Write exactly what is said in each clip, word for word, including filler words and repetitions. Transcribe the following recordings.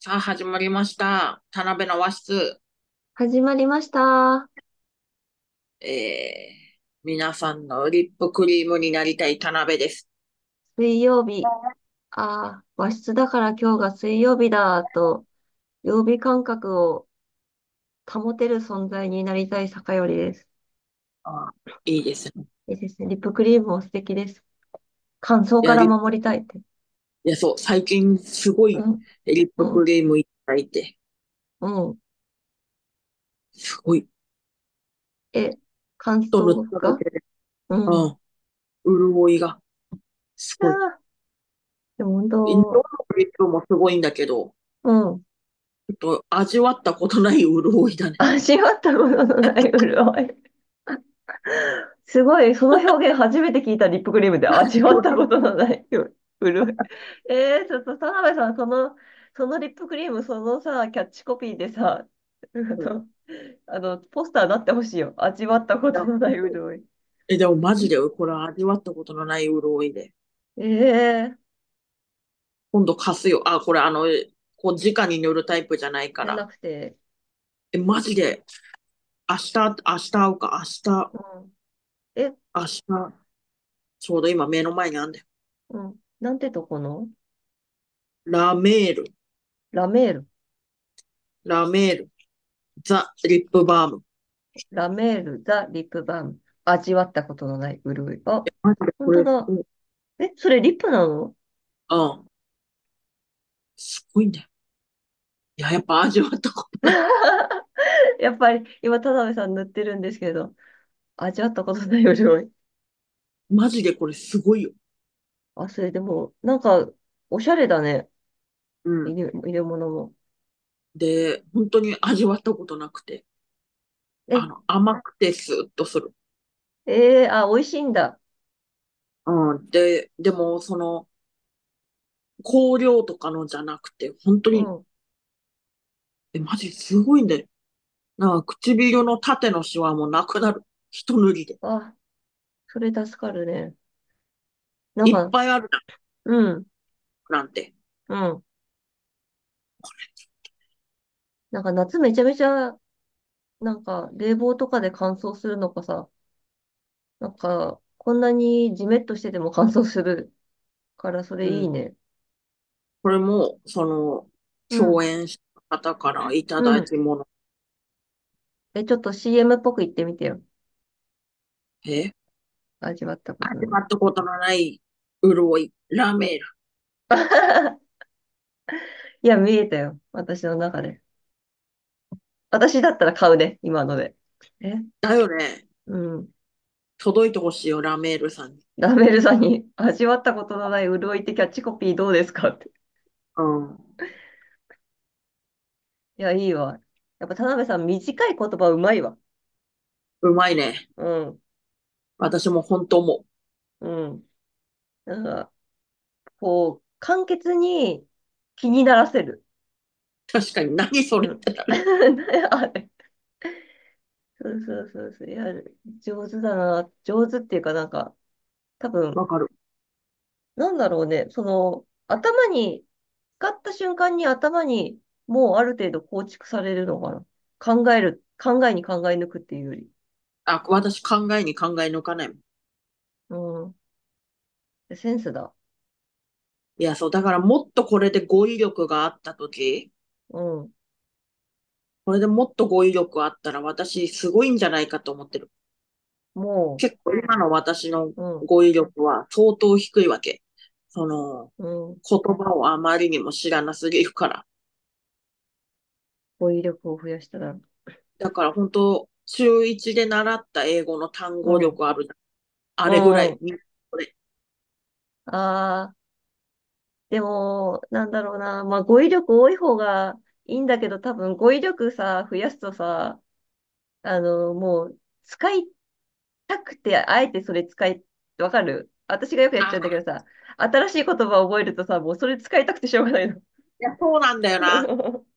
さあ、始まりました。田辺の和室。 始まりました。 えー、皆さんのリップクリームになりたい田辺です。 水曜日。ああ、和室だから今日が水曜日だと、曜日感覚を保てる存在になりたい坂よりです。 あ、いいですね。 いいですね。リップクリームも素敵です。乾燥いや、 からリ、 守りたいって。 いや、そう、最近すごいうん、 リップうん、 クリームいただいて、 うん。 すごい、 え、乾と塗っ燥がただけで、 うん。 うん、潤いがすごい。 ああ、でも本インドの当、 リップもすごいんだけど、 うん。 ちょっと味わったことない潤いだね。 味わったことのない潤い。すごい、その表現初めて聞いたリップクリームで味わったことのない潤い。えー、ちょっと田辺さん、その、そのリップクリーム、そのさ、キャッチコピーでさ、あの、あのポスターなってほしいよ。味わったこいやとのない潤い。 え、でもマジでこれ味わったことのない潤いで。 ええ今度貸すよ。あ、これあの、こう直に塗るタイプじゃないかじゃなら。 くて、 え、マジで、明日、明日会うか、明日、 うん。え、 明日、ちょうど今目の前にあんだよ。 うん。なんてとこのラメール、 ラメール。 ラメール、ザ・リップバーム。 ラメール、ザ・リップバーム。味わったことのない潤い。あ、 マジでこれ、 本当だ。 うん、 え、それリップなの？ うんすごいんだよ。いや、やっぱ味わったことない。 やっぱり今、田辺さん塗ってるんですけど、味わったことない潤い。 マジでこれすごいよ。 あ、それでも、なんか、おしゃれだね。 うん。 入れ、入れ物も。 で、本当に味わったことなくて、 え、 あの、甘くてスーッとする。 えー、あ、美味しいんだ。 うん。で、でも、その、香料とかのじゃなくて、本当に、 うん。 え、マジすごいんだよ。なんか唇の縦のシワもなくなる。一塗りで。 あ、それ助かるね。なんいっか、 ぱいあるな、 うん、 なんて。 うん。なんか夏めちゃめちゃ、なんか冷房とかで乾燥するのかさ、なんか、こんなにジメッとしてても乾燥するからそれうん。 いいね。 これも、その、 うん、 共演した方からいたうん。 だいたもの。 え、ちょっと シーエム っぽく言ってみてよ。 え味わったこと始ない。 まったことのない潤い、ラメール。 いや、見えたよ。私の中で。私だったら買うね、今ので。えだよね。 うん。 届いてほしいよ、ラメールさんに。 ラメールさんに味わったことのない潤いってキャッチコピーどうですかって。 うん。 いや、いいわ。やっぱ田辺さん、短い言葉うまいわ。 うまいね。 うん、 私も本当思う。 うん。なんか、こう、簡潔に気にならせる。 確かに、何それっうん。 てなる。 あれ。そうそうそうそう。いや、上手だな。上手っていうかなんか、多分、 わかる。 なんだろうね。その、頭に、使った瞬間に頭にもうある程度構築されるのかな。考える、考えに考え抜くっていうより。 あ、私考えに考え抜かないもん。 うん。センスだ。 いや、そう、だからもっとこれで語彙力があったとき、 うん。 これでもっと語彙力あったら私すごいんじゃないかと思ってる。 も結構今の私のう、うん、 語彙力は相当低いわけ。その、 うん。 言葉をあまりにも知らなすぎるから。 語彙力を増やしたら。 だから本当、中いちで習った英語の単語うん、 力あるじゃん。あうれぐらい。 ん。 みこれああ、でも、なんだろうな。まあ、語彙力多い方がいいんだけど、多分語彙力さ、増やすとさ、あの、もう、使いたくて、あえてそれ使い、わかる？私がよくやっちゃうんだけあ、 どさ、新しい言葉を覚えるとさ、もうそれ使いたくてしょうがないの。 いや、そうなんだよな。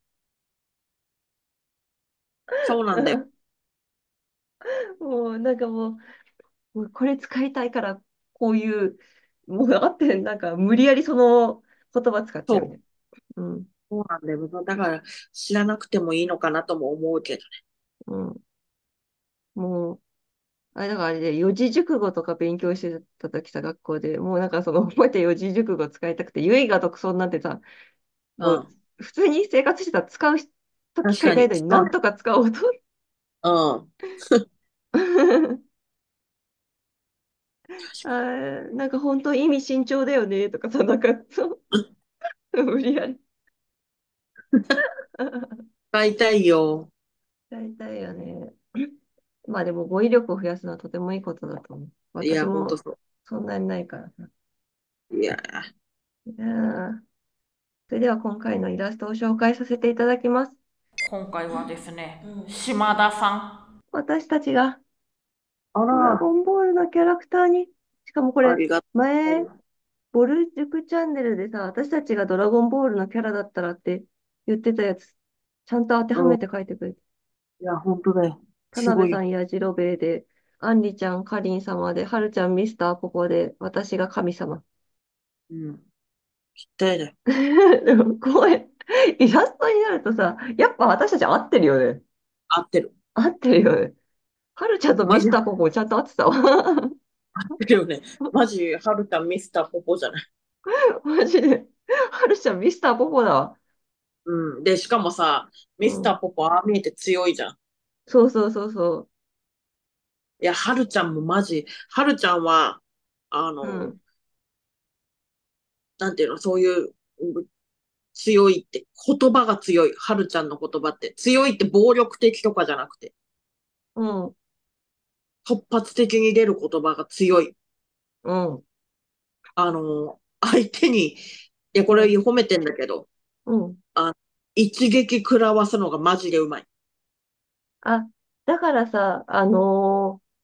そうなんだよ。 もう、なんかもう、もうこれ使いたいから、こういう、もうあって、なんか無理やりその言葉使っちゃうみたそう。 いな。うん。 そうなんだよ。だから知らなくてもいいのかなとも思うけどね。 うん。もう、あれだからあれで四字熟語とか勉強してた時さ、学校で、もうなんかその覚えて四字熟語使いたくて、唯我独尊なんてさ、もううん。 普通に生活してたら使う時し確かに。 かいないのに使うね。 なんとか使おうと。 うん。 あーなんか本当意味慎重だよねとかさ、なんかそう、無理やり。 使いたいよ。 やりたいよね。まあでも語彙力を増やすのはとてもいいことだと思う。 いや、ほんと私もそそんなにないからさ。 う。いや、 いやーそれでは今回のイラストを紹介させていただきます。 今回はですね、島田さん。 私たちがあら、 ドラゴンボールのキャラクターに、しかもこれ、 ありがと前、 う。 ボル塾チャンネルでさ、私たちがドラゴンボールのキャラだったらって言ってたやつ、ちゃんと当てはうん。 めて書いてくれて。 いや、ほんとだよ。 田すごいよ。 辺さん、やじろべえで、あんりちゃん、かりん様で、はるちゃん、ミスターポポで、私が神様。 うん。ぴったりだよ。 でも、こうやイラストになるとさ、やっぱ私たち合ってるよね。 合ってる。 合ってるよね。はるちゃんとミマジ合っスターポポちゃんと合ってたわ。 てるよね。マジ、はるちゃんミスターポポじゃない。 マジで。はるちゃん、ミスターポポだわ。 うん。で、しかもさ、ミスターうん。 ポポ、ああ見えて強いじゃん。 そうそうそうそいや、はるちゃんもマジ、はるちゃんは、あう。うの、 ん。 なんていうの、そういう、うん強いって、言葉が強い。はるちゃんの言葉って。強いって暴力的とかじゃなくて、 うん。 突発的に出る言葉が強い。 うん。 あの、相手に、いや、これうん。 褒めてんだけど、 うん。 あ、一撃食らわすのがマジでうまい。 あ、だからさ、あのー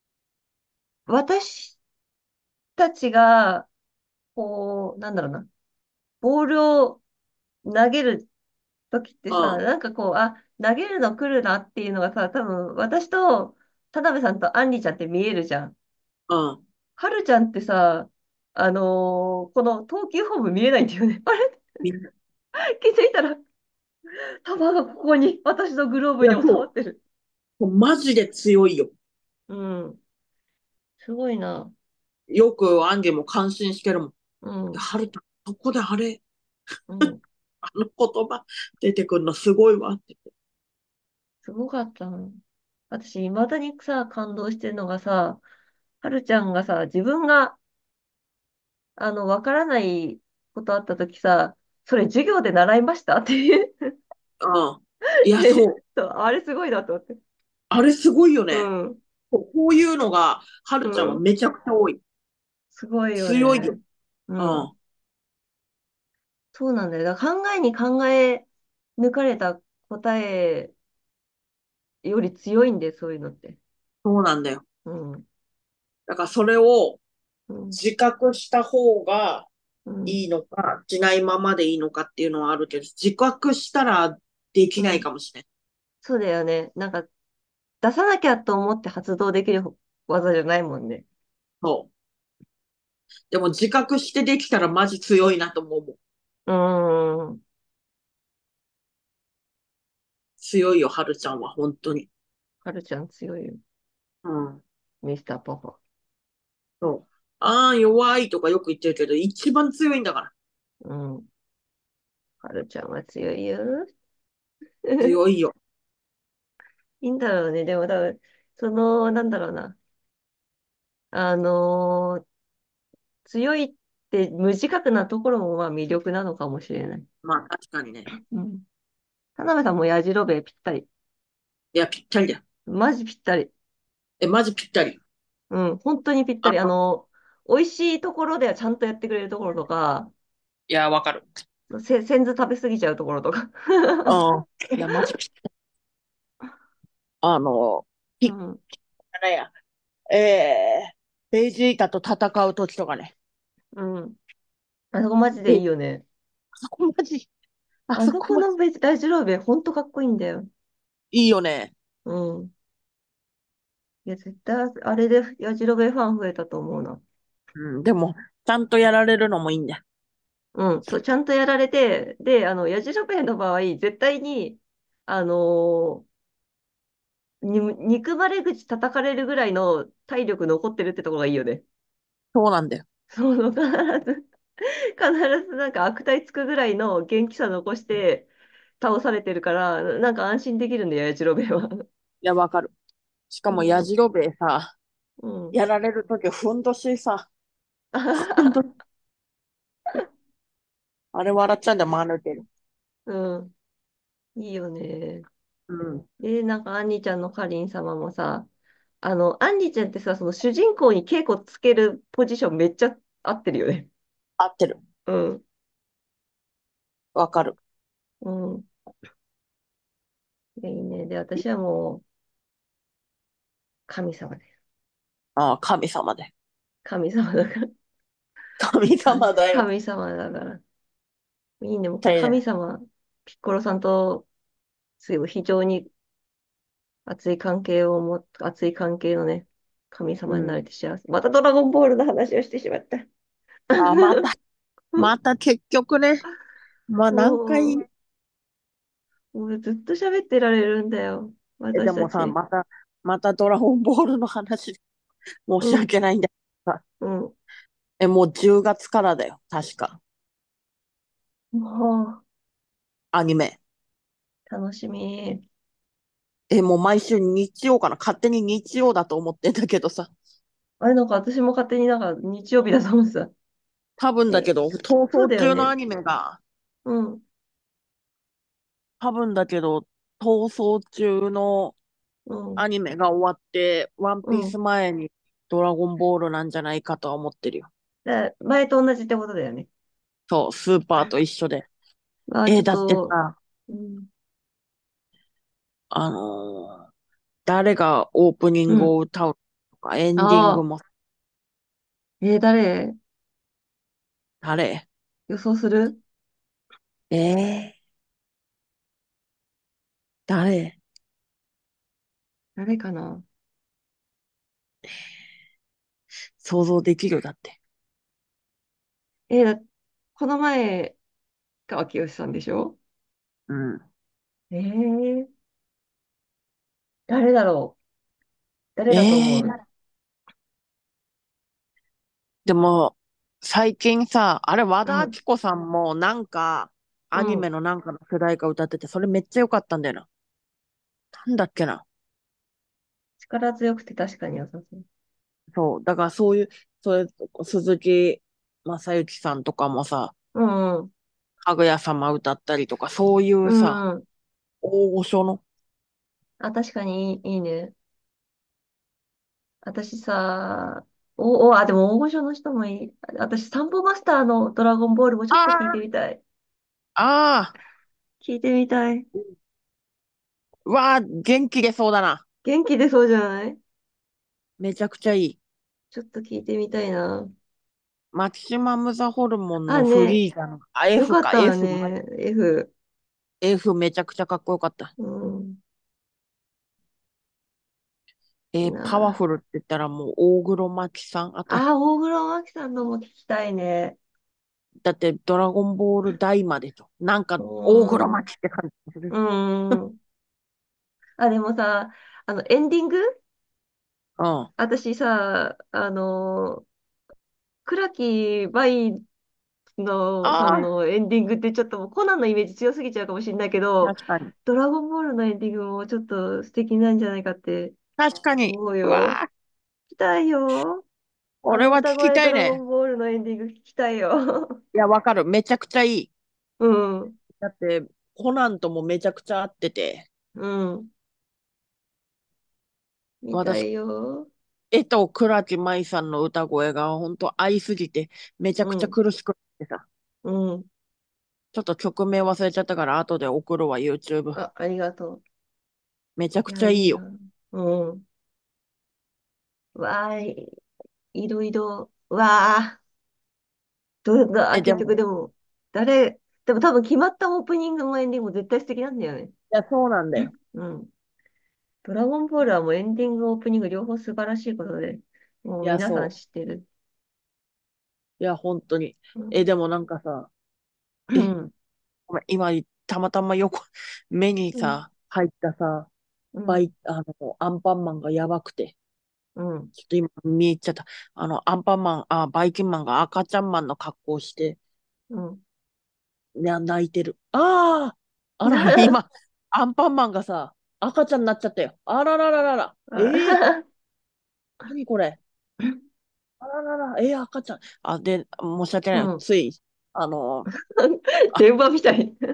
私たちが、こう、なんだろうな、ボールを投げる時ってさ、 うん、 なんかこう、あ、投げるの来るなっていうのがさ、多分私と田辺さんとアンリちゃんって見えるじゃん。 うん。 はるちゃんってさ、あのーこの投球フォーム見えないんだよね。あれみんな。 気づいたら、球がここに、私のグローブにいや、そ収まってる。 う。マジで強いよ。 うん。すごいな。 よくアンゲも感心してるもん。いや、 うん。 はるちゃん、そこであれ、 うん。 あの言葉出てくるのすごいわって。 すごかったの。私、未だにさ、感動してるのがさ、はるちゃんがさ、自分が、あの、わからないことあったときさ、それ授業で習いましたっていう。 うん。いや、 で、 そう。 そう、あれすごいなと思って。 あれすごいようね。 ん。 こうこういうのが、はうるちゃんはん。 めちゃくちゃ多い。 すごいよ強いよ。 ね。ううん。 ん。そうなんだよ。だから考えに考え抜かれた答えより強いんで、そういうのって。 そうなんだよ。 うん。 だからそれをうん。 自覚した方がうん。 いいのか、しないままでいいのかっていうのはあるけど、自覚したらできないうん。 かもしれない。 そうだよね。なんか、出さなきゃと思って発動できる技じゃないもんね。 そう。でも自覚してできたらマジ強いなと思うもん。 うーん。 強いよ、はるちゃんは、本当に。 はるちゃん強いよ。 うん。 ミスターパパ。 そう。ああ、弱いとかよく言ってるけど、一番強いんだから。 うん。はるちゃんは強いよ。 強いよ。 いいんだろうね。でも多分、その、なんだろうな。あのー強いって無自覚なところもまあ魅力なのかもしれない。 まあ、確かにね。 うん。田辺さんもやじろべえぴったり。 いや、ぴったりだよ。 マジぴったり。 え、マジぴったり。 うん。本当にぴったり。ああ、 の、美味しいところではちゃんとやってくれるところとか、 いや、わかる。 せ、せんず食べ過ぎちゃうところとか。 うん。いや、マジぴったり。あの、ぴっうん。 たりや。えー、ベジータと戦う時とかね。 うん。あそこマジでいえ、 いよね。 あそこマジ、ああそこそこマジ、 のベジ、大二郎兵衛、ほんとかっこいいんだよ。 いいよね。 うん。いや、絶対、あれで、やじろべえファン増えたと思うな。 うん、でも、ちゃんとやられるのもいいんだよ。 うん、そう、ちゃんとやられて、で、あの、ヤジロベエの場合、絶対に、あのーに憎まれ口叩かれるぐらいの体力残ってるってところがいいよね。 そうなんだよ。 その、必ず、必ずなんか悪態つくぐらいの元気さ残して倒されてるから、なんか安心できるんだよ、ヤジロベエは。 いや、わかる。しかも、やうん、 じろべえさ、 うん。 やられるとき、ふんどしさ、ふんどし、あれ笑っちゃうんだよ、真似てる。 うん、いいよね。 うん。 で、なんか、アンニちゃんのかりん様もさ、あの、アンニちゃんってさ、その主人公に稽古つけるポジションめっちゃ合ってるよね。 合ってる。 うん、 わかる。 うん。いいね。で、私はもう、神様です。 ああ、神様で。 神様だから。 神様だよ。 神様だから。いいね。もうそれね。 神様、ピッコロさんと、すごい非常に熱い関係をも、熱い関係のね、神様になれうん。 て幸せ。またドラゴンボールの話をしてしまった。 あ、また、また結局ね。まあ、何回、 もう、もうずっと喋ってられるんだよ。 え、でもさ、 私たち。 また、またドラゴンボールの話、申しうん、 訳ないんだけどさ。 うん。 え、もうじゅうがつからだよ。確か。 もう、 アニメ。 楽しみ。 え、もう毎週日曜かな。勝手に日曜だと思ってんだけどさ。 あれなんか私も勝手になんか日曜日だと思ってた。 多分だけえ、 ど、逃そう走だよね。 中のアニメが、 うん、 多分だけど、逃走中のうん、 アニメが終わって、ワンうん。 ピース前にドラゴンボールなんじゃないかとは思ってるよ。 だ前と同じってことだよね。 そう、スーパーと一緒で。 まあ、ちょっえだってと、 さ、 うん、 あのー誰がオープニングうん。 を歌うとか、エンディングああ、 もえー誰誰予想する？ えー、誰誰かな？ 想像できるだって。 えーだこの前、川きよしさんでしょ？ うん。 えー、誰だろう？誰だと思う？ えー、でも、最近さ、あれ、和田アうん、 キ子さんもなんか、アニメうん。 のなんかの主題歌歌ってて、それめっちゃ良かったんだよな。なんだっけな。 力強くて確かに良さそう。 そう。だからそういう、そういう、鈴木正幸さんとかもさ、 うんうん。 かぐや様歌ったりとか、そういううさ、 んうん。 大御所の、 あ、確かにいい、いいね。私さ、お、お、あ、でも大御所の人もいい。私、サンボマスターのドラゴンボールもちょっと聞いてあみたい。 あ、ああ、 聞いてみたい。 うわあ、元気出そうだな。 元気出そうじゃない？ めちゃくちゃいい。 ちょっと聞いてみたいな。 マキシマムザホルモンのフあね、 リーザの、あ、 よ F か、 かったわ F、まね。F。 F めちゃくちゃかっこよかった。 うん。 えーパワなフルって言ったらもう大黒摩季さん。あと、 あ、あ、大黒摩季さんのも聞きたいね。 だってドラゴンボール大までと。なんかう大黒摩ん。 季って感じする。 うん。あ、でもさ、あの、エンディングうん。 私さ、あの、倉木舞のさんあのエンディングってちょっともうコナンのイメージ強すぎちゃうかもしれないけあ、 ど、 確かに。 ドラゴンボールのエンディングもちょっと素敵なんじゃないかって確かに。 思うよ。 うわあ、 聞きたいよ。あの歌俺は聞き声ドラゴたいね。 ンボールのエンディング聞きたいよ。 いや、わかる。めちゃくちゃいい。 うん、 だって、コナンともめちゃくちゃ合ってて、 うん。見た私、 いよ。 江藤倉木舞さんの歌声が本当合いすぎて、めちゃくちゃうん、 苦しくってさ。 うん。 ちょっと曲名忘れちゃったから後で送るわ、YouTube。 あ、ありがとめちゃう。いくちや、いいな。 ゃいいよ。 うん。わーい、いろいろ。わー。どうだ、 え、で結局も、 でも、誰、でも多分決まったオープニングもエンディングも絶対素敵なんだよね。 いや、そうなんだよ。 うん。ドラゴンボールはもうエンディング、オープニング両方素晴らしいことで、もいや、 う皆さんそう。 知ってる。 いや、本当に。え、 うん。 でもなんかさ、 え、 うん、 ごめん今、たまたま横、目にうん、 さ、入ったさ、 うん、 バイ、あの、アンパンマンがやばくて、 うん。 ちょっと今見入っちゃった。あの、アンパンマン、あ、バイキンマンが赤ちゃんマンの格好をして、 うん。 ね、泣いてる。ああ、あらら、今、アンパンマンがさ、赤ちゃんになっちゃったよ。あららららら。ええー、何これ。あららら、えー、赤ちゃん。あ、で、申し訳ないよ。 うん。 つい、あのあ、 電話みたい。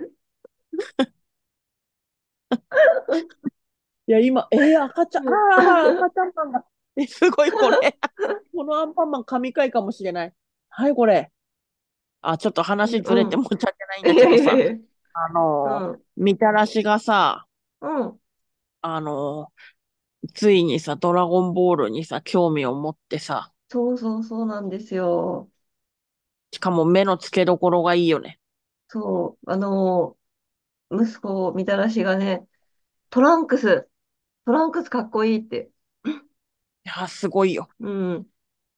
いや、今、えー、赤ちゃん、あららら、赤ちゃんマンが、え、すごい、これ。このアンパンマン神回かもしれない。はい、これ。あ、ちょっと話ずれてうん。 申し訳ないんいやいだけどさ、 やいや。 あのーうん。 みたらしがさ、 うん。 あのーついにさ、ドラゴンボールにさ、興味を持ってさ、 そうそうそうなんですよ。 しかも目の付けどころがいいよね。 そう。あの、息子、みたらしがね、トランクス、トランクスかっこいいって。 いや、すごいよ。 うん。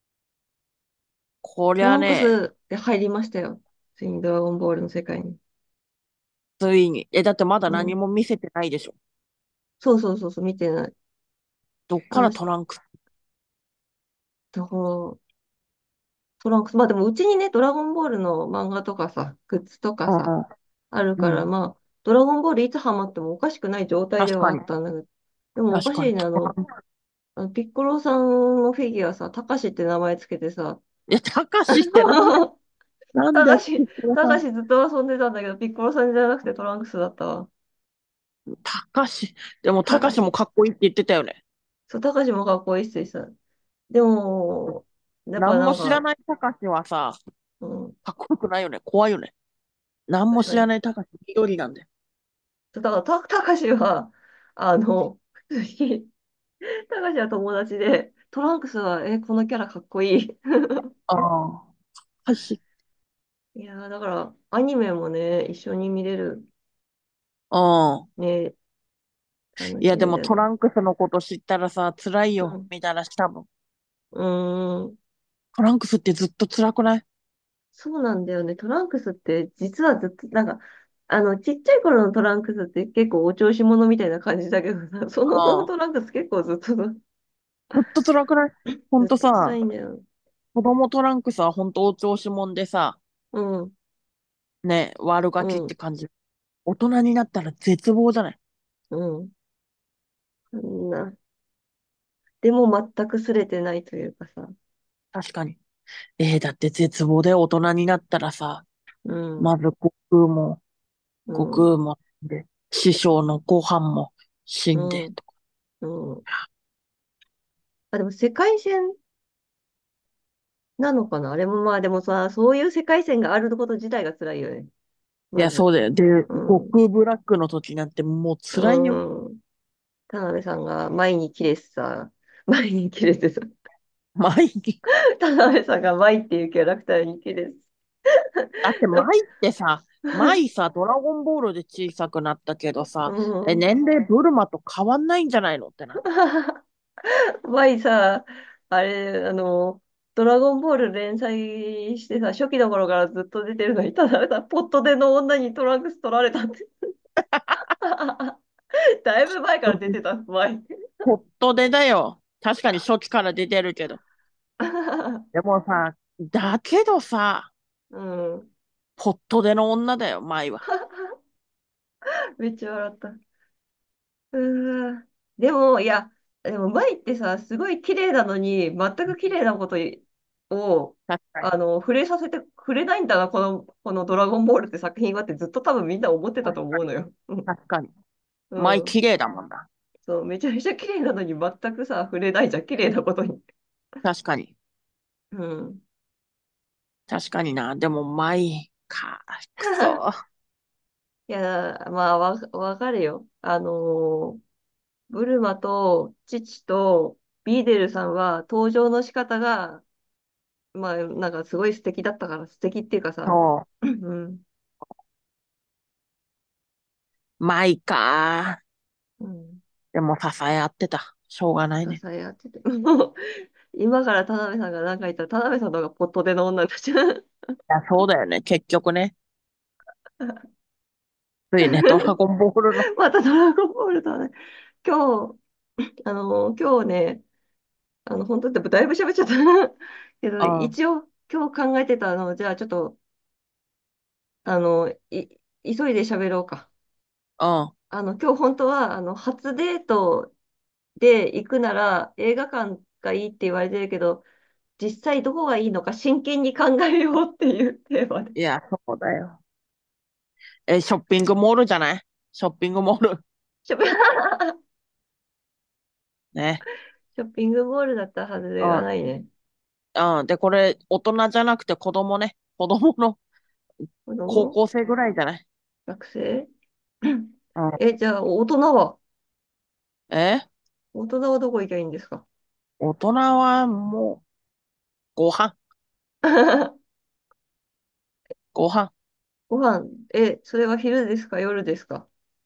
こりトランクゃね、 スで入りましたよ。ついにドラゴンボールの世界に。 ついに。え、だってまだ何うん。 も見せてないでしょ。 そうそうそうそう、見てない。 どっからあの、 トランクス。 だから、トランクス、まあでもうちにね、ドラゴンボールの漫画とかさ、グッズとかさ、 うんあるから、 うん。うん。 まあ、ドラゴンボールいつハマってもおかしくない状態ではあ確かに。 ったんだけど、でもおか確かに。 しいね、あの、 トランクあのピッコロさんのフィギュアさ、たかしって名前つけてさ、 いや、たかしってなんで、なんで、 たかし、 ピッコロさん、 たかしずっと遊んでたんだけど、ピッコロさんじゃなくてトランクスだったわ。 たかし。でも、たかしもたかし。 かっこいいって言ってたよね。 そう、たかしもかっこいいしさ。でも、やっぱ何も知らなんか、 ないたかしはさ、 うん、 かっこよくないよね。怖いよね。何も知ら確かに。 ないたかし、緑なんで。 そうだから、た、たかしは、あの、普通にたかしは友達で、トランクスは、え、このキャラかっこいい。 ああ。はいし。 いやー、だから、アニメもね、一緒に見れる、 うん。 ね、楽いや、でしみだね。 もトランクスのこと知ったらさ、辛いよ。 うん。 みたいなし、多分。 うーん。 トランクスってずっと辛くない？ そうなんだよね。トランクスって、実はずっと、なんか、あの、ちっちゃい頃のトランクスって結構お調子者みたいな感じだけどさ、その後のああ。 トランクス結構ずっと、ずずっと辛くない？ほんっと辛とさ、 いんだよ。 子供トランクスはほんとお調子者でさ、 うん、 ね、悪ガキっうん、 て感じ。大人になったら絶望じゃない？ うん。そんな。でも全くすれてないというかさ。 確かに。えー、だって絶望で大人になったらさ、 うん、 まず悟空も、 うん、 悟空も死んで、師匠のご飯も死んで、 うん、うん。あ、でも世界線なのかなあれもまあでもさ、そういう世界線があること自体が辛いよね。 いや、 まず。 そうだよ。で、 うん、 悟空ブラックの時なんてもう辛いよ。 うん。田辺さんが前に切れてさ、前に切れてさ、 毎日。 田辺さんが舞っていうキャラクターに切れてだって舞ってさ、舞さ、ドラゴンボールで小さくなったけどさ、え、 うん。 年齢ブルマと変わんないんじゃないのってな。 舞さ、あれ、あの、ドラゴンボール連載してさ、初期の頃からずっと出てるのに、田辺さん、ポットでの女にトランクス取られたって。だいぶ前から出てた、舞。 ポットでだよ。確かに初期から出てるけど。でもさ、だけどさ、 うん。 ポットでの女だよ、舞は。 めっちゃ笑った。うーん。でも、いや、でも、舞ってさ、すごい綺麗なのに、全く綺麗なことを、 確かに。 あの、触れさせてくれないんだな、この、このドラゴンボールって作品はってずっと多分みんな思ってたと確かに。 思うのよ。 確かに。 うん。 舞綺麗だもんな。 そう、めちゃめちゃ綺麗なのに全くさ、触れないじゃん、綺麗なことに。 確かに。 うん。 確かにな。でも舞か、くそ。 いや、まあ、わ、わかるよ。あのーブルマと父とビーデルさんは登場の仕方が、まあ、なんかすごい素敵だったから、素敵っていうかさ、 そうん、 う。舞か。 うん、 でも支え合ってた。しょうがない支ね。 え合ってて。もう、今から田辺さんが何か言ったら、田辺さんの方がポットでの女になっちゃう。 いや、そうだよね。結局ね。 ついね、ドラゴンボールの。 またドラゴンボールだね。今日、あの、今日ね、あの、本当ってだいぶ喋っちゃったけど、 うん、 一応今日考えてたの、じゃあちょっと、あの、い、急いで喋ろうか。 うん。 あの、今日本当は、あの、初デートで行くなら映画館がいいって言われてるけど、実際どこがいいのか真剣に考えようっていうテーマで。 いや、そうだよ。え、ショッピングモールじゃない？ショッピングモール。 ショッピね。 ショッピングモールだったはずではないね。 うん。うん。で、これ、大人じゃなくて子供ね。子供の子供高校生ぐらいじゃない？ 学生うん。 え、じゃあ大人はえ大人はどこ行きゃいいんですか？ 大人はもう、ご飯。ご飯。 ご飯、え、それは昼ですか夜ですか？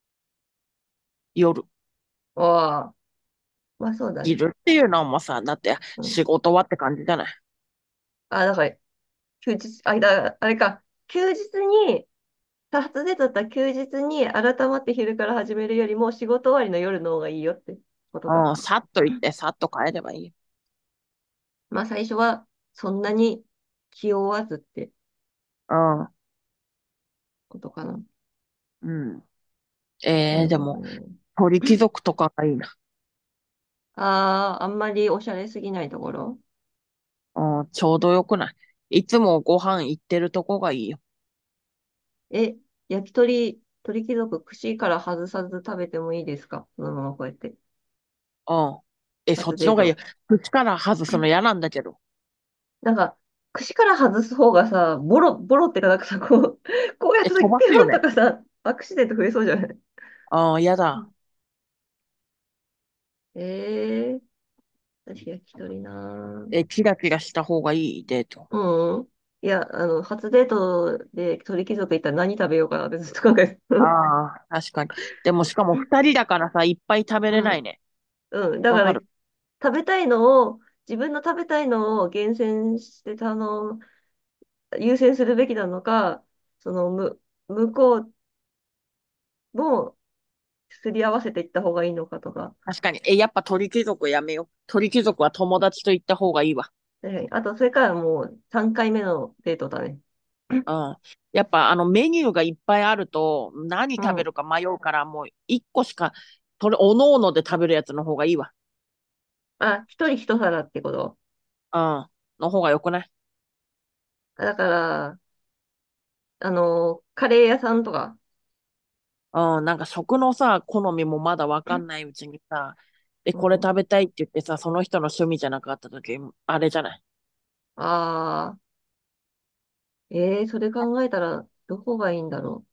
夜。 ああ、まあそうだね。 昼っていうのはもうさ、だってうん。 仕事はって感じじゃない？ あ、だから、休日、あ、だ、あれか、休日に、初デートだったら休日に改まって昼から始めるよりも仕事終わりの夜の方がいいよってことか。 うん。さっと行って、さっと帰ればいいよ。 まあ最初はそんなに気負わずってうん。 ことかな。 うん。 なるえー、でも、 ほどね。 鳥貴族とかがいいな。 ああ、あんまりおしゃれすぎないところ。 うん。ちょうどよくない？いつもご飯行ってるとこがいいよ。 え、焼き鳥、鳥貴族、串から外さず食べてもいいですか？そのままこうやって。 うん。え、そっちの方がいいよ。 初デート。 口から外すの嫌なんだけど。 なんか、串から外す方がさ、ボロ、ボロってかなんかさ、こう、こうやっえ、 て飛ばペロンとすよね。 かさ、アクシデント増えそうじゃない？ ああ、嫌だ。 うん。えー、私焼き鳥なえ、キラキラした方がいいデート。 ぁ。うん。いや、あの、初デートで鳥貴族行ったら何食べようかなってずっと考えてた。 ああ、確かに。でもしかも二人だからさ、いっぱい食べれうん。 ないね。 うん。だから、 わかる。 食べたいのを、自分の食べたいのを厳選してたの、優先するべきなのか、その、む、向こうもすり合わせていった方がいいのかとか。 確かに。え、やっぱ鳥貴族やめよう。鳥貴族は友達と行った方がいいわ。 えあと、それからもうさんかいめのデートだね。 うん。やっぱあのメニューがいっぱいあると何うん。 食べるか迷うからもう一個しか、それ、おのおので食べるやつの方がいいわ。 あ、一人一皿ってこと？ うん。の方がよくない？ だから、あの、カレー屋さんとか。 うん。なんか食のさ、好みもまだわかんないうちにさ、え、これうん。 食べたいって言ってさ、その人の趣味じゃなかった時、あれじゃない？ ああ、えー、それ考えたら、どこがいいんだろう。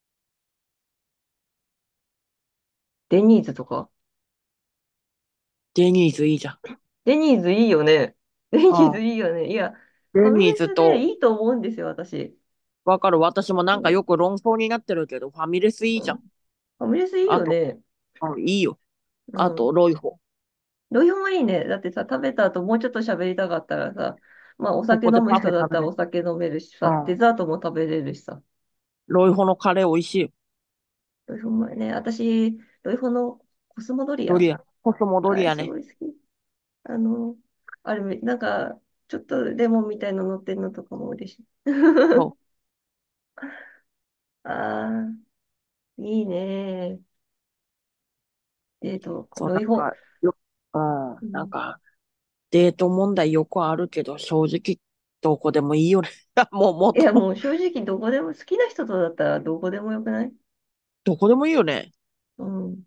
デニーズとか。 デニーズいいじゃん。 デニーズいいよね。デニーズうん。 いいよね。いや、ファミデニーズレスでと、 いいと思うんですよ、私。 わかる。私もなんかうん。 よく論争になってるけど、ファミレスいいじゃん。 うん。ファミレスいいあと、 よね。 うん、いいよ。 うあと、 ん。 ロイホ。 どういうもいいね。だってさ、食べた後もうちょっと喋りたかったらさ、まあお酒ここでパフ飲む人だっェ食べれる。 たらお酒飲めるしさ、デうん。 ザートも食べれるしさ。 ロイホのカレー美味しいよ。 どういうもね、私、どういうのコスモドリア。 ドリア。コスモドあれリアね。 すごい好き。あの、あれ、なんか、ちょっとレモンみたいなの乗ってんのとかも嬉しい。 そう。 ああ、いいね。デート、 そう、 ロイホ。 なんか、よ、うん、 うん。 なんか、デート問題よくあるけど、正直、どこでもいいよね。もう、もっいや、 と、 もう正直どこでも、好きな人とだったらどこでもよくない？ どこでもいいよね。 うん。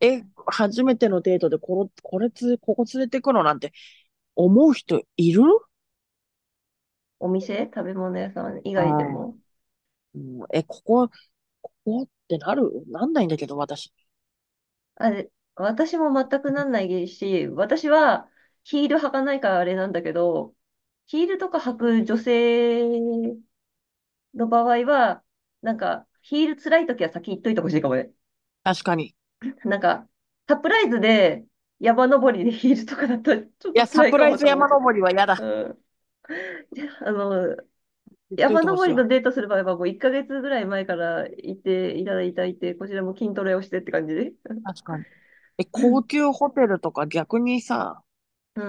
え、初めてのデートでこの、これつ、ここ連れてくのなんて思う人いる？ お店、食べ物屋さん以あ外でも。 うん、え、ここ、ここってなるなんないんだけど、私。 あれ、私も全くなんないし、私はヒール履かないからあれなんだけど、ヒールとか履く女性の場合は、なんか、ヒール辛い時は先言っといてほしいかもね。 確かに。いなんか、サプライズで山登りでヒールとかだとちょっとや、サ辛いかプライズもと思っちゃった。 山登りは嫌だ。 うん。であの、 言っとい山てほしいわ。 登りのデートする場合はもういっかげつぐらい前から行っていただいたいて、こちらも筋トレをしてって感じで。 確かに。え、高級ホテルとか逆にさ、 うん。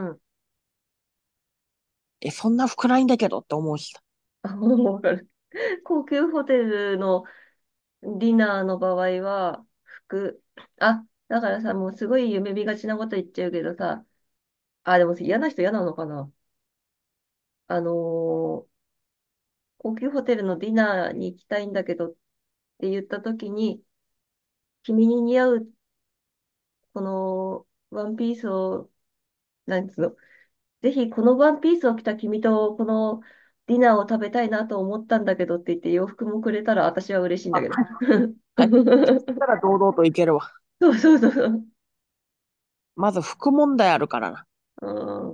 え、そんな服ないんだけどって思うしさ。 あ、もうわかる。高級ホテルのディナーの場合は、服。あ、だからさ、もうすごい夢見がちなこと言っちゃうけどさ、あ、でも嫌な人嫌なのかな。あのー高級ホテルのディナーに行きたいんだけどって言った時に、君に似合うこのワンピースを、なんつうの、ぜひこのワンピースを着た君とこのディナーを食べたいなと思ったんだけどって言って洋服もくれたら私は嬉しいんだあ、 けど。 はい。そしたら堂々といけるわ。 そうそうそうそう。 まず服問題あるからな。 うん。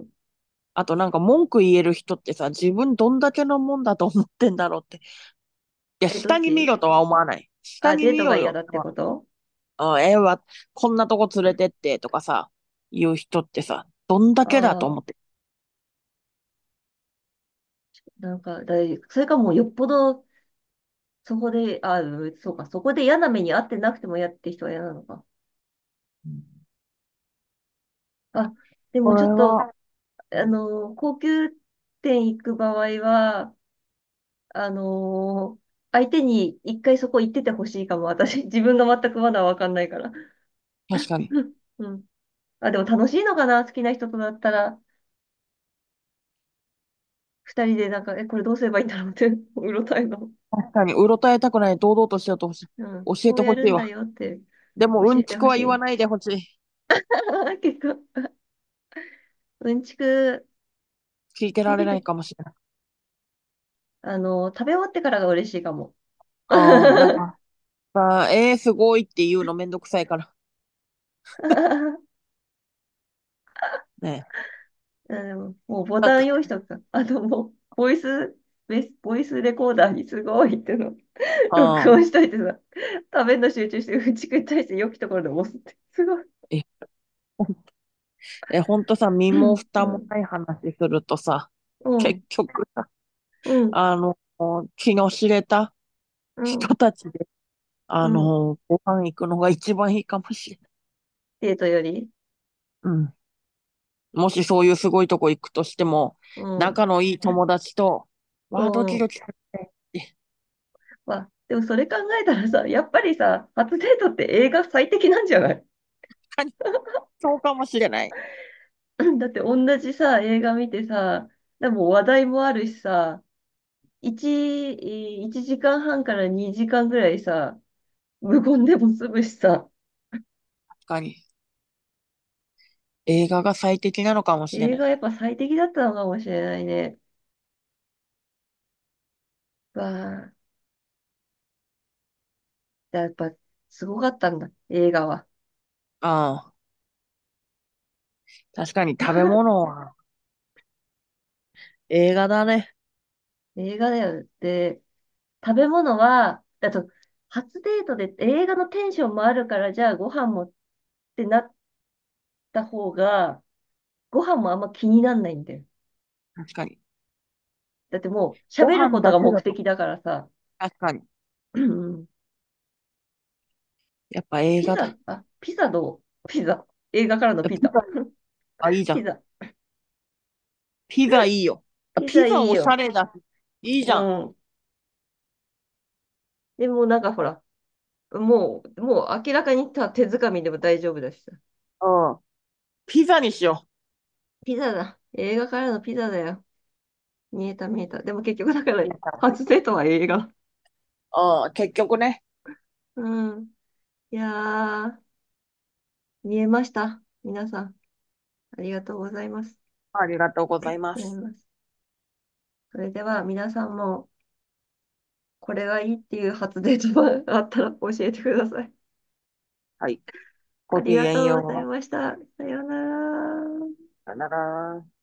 あとなんか文句言える人ってさ、自分どんだけのもんだと思ってんだろうって。いや、 え、どっ下に見ち？ ろとは思わない。下あ、 にデートが見ろよ。 嫌だってこと？ あ、ええわ、こんなとこ連れてってとかさ、言う人ってさ、どんだけだとああ、 思って。 なんか、だい、それかもうよっぽどそこで、あ、そうか、そこで嫌な目に遭ってなくても嫌って人は嫌なのか。 うん。 あ、でこもちょっと、 れは、 あの、高級店行く場合は、あのー相手に一回そこ行っててほしいかも。私、自分が全くまだわかんないから。 確かに。 うん。あ、でも楽しいのかな好きな人とだったら、二人でなんか、え、これどうすればいいんだろうって、うろたえの。 確かに、うろたえたくない、堂々としようとほしい。 うん。 教えてこうやるんだほしいわ。 よってでも、 教えうんちくてほしい。 は言わないでほしい。 結構、うんちく、 聞いてられない食べて、 かもしれない。 あの、食べ終わってからが嬉しいかも。 ああ、なんか、さ、えー、すごいって言うのめんどくさいから。ね。 うん、もうボタンなんか、 用意しとくか。あともう、ボイス、ベス、ボイスレコーダーにすごいっての、録ああ、 音しといてさ、食べるの集中して、うんちくに対して良きところで押すって。すごい。 え、え、ほんとさ、身もうん、 蓋もうん、 ない話するとさ、結うん、 局さ、 うん、 あの、気の知れたうん、 人たちで、あうん。 の、ご飯行くのが一番いいかもしれない。 デートより。 うん。もしそういうすごいとこ行くとしても、 うん、 仲のいい友達と、 うわあ、ドキん。 ドキするねって。 まあ、でもそれ考えたらさ、やっぱりさ、初デートって映画最適なんじゃない？ 確かにそうかもしれない。 だって同じさ、映画見てさ、でも話題もあるしさ、いち、いちじかんはんからにじかんぐらいさ、無言でも済むしさ、 確かに。映画が最適なのかもしれない。 映画やっぱ最適だったのかもしれないね。わあ、やっぱすごかったんだ、映画は。 ああ、確かに食べ物は映画だね。 映画だよ。で、食べ物は、あと、初デートで映画のテンションもあるから、じゃあご飯もってなった方が、ご飯もあんま気になんないんだよ。 確かに。 だってもうご喋ることが飯だけだと。 目的だからさ。 確かに。 うんやっぱ映画だ。 ピザ、あ、ピザどう？ピザ。映画からのピザ。 ピザ、あ、いいじゃん。 ピザ。 ピザいいよ。あ、 ピザピザおしゃいいよ。 れだし。いいじうゃん。 ん。でもなんかほら、もう、もう明らかにた手づかみでも大丈夫だしさ。 うん。ピザにしよピザだ。映画からのピザだよ。見えた見えた。でも結局だから、 う。いいじゃん。 初デートは映画。 うん、結局ね。 うん。いやー、見えました。皆さん、ありがとうございます。 ありがとうございまございす。 ます。それでは皆さんも、これがいいっていう初デートがあったら教えてください。 はい。 ありがごきげんとうございよう。 ました。さようなら。 さよなら。